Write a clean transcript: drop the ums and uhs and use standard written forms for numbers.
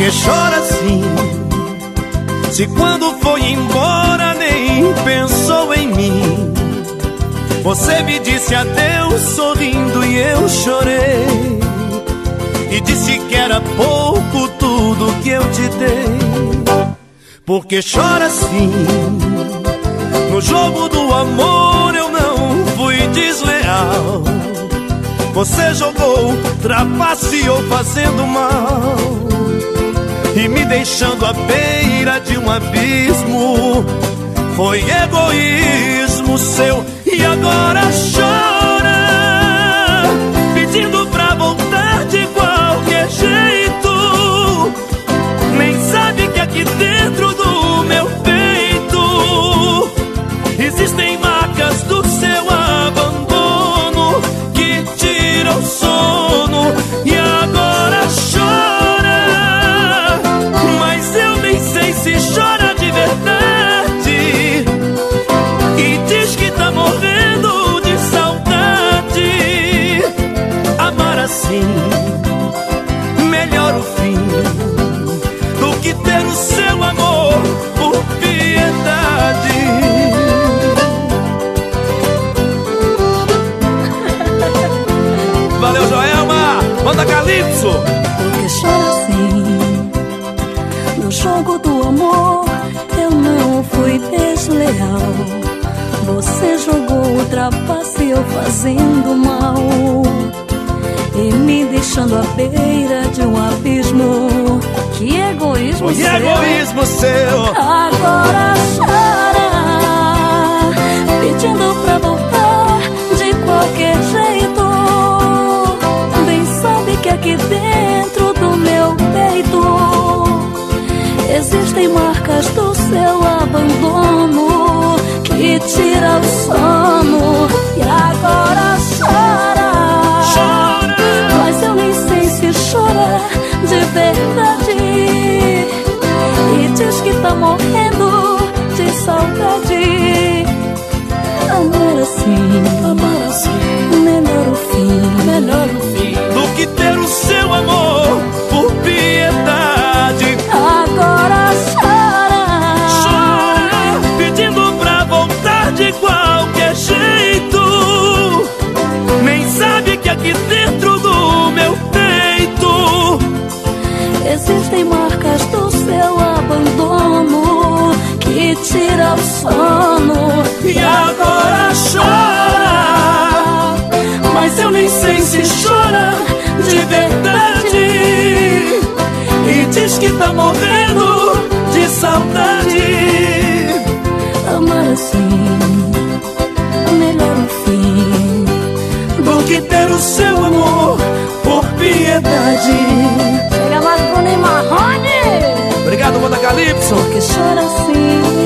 que chora assim? Se quando foi embora nem pensou em mim. Você me disse adeus sorrindo e eu chorei, e disse que era pouco tudo que eu te dei. Por que chora assim? No jogo do amor eu não fui desleal. Você jogou, trapaceou fazendo mal, e me deixando à beira de um abismo. Foi egoísmo seu. E agora chora, pedindo pra voltar de qualquer jeito. Nem sabe que aqui dentro do meu peito existem marcas do seu abandono que tiram o sono. E agora chora, mas eu nem sei se chora de verdade, e diz que tá morrendo de saudade. Amar assim, melhor o fim do que ter o seu amor por piedade. Valeu, Joelma! Manda Calypso! Porque chora assim? No jogo do amor eu não fui desleal. Você jogou, trapaceou fazendo mal, e me deixando à beira de um abismo. Que egoísmo seu! Egoísmo seu! Agora chora, pedindo pra voltar de qualquer jeito. Bem sabe que aqui dentro do meu peito existem marcas do seu abandono que tira o sono. E agora chora, mas eu nem sei se chora de verdade, e diz que tá morrendo de saudade. Amar assim, melhor o fim do que ter o seu amor por piedade. Agora chora, pedindo pra voltar de qualquer jeito. Nem sabe que aqui dentro do meu peito existem marcas do seu abandono que tira o sono. E agora chora, mas eu nem sei se chora de verdade, e diz que tá morrendo de saudade. Amar assim, melhor o fim do que ter o seu amor por piedade. Chega mais Bruno e Marrone. Obrigado, Manda Calypso. Porque chora assim?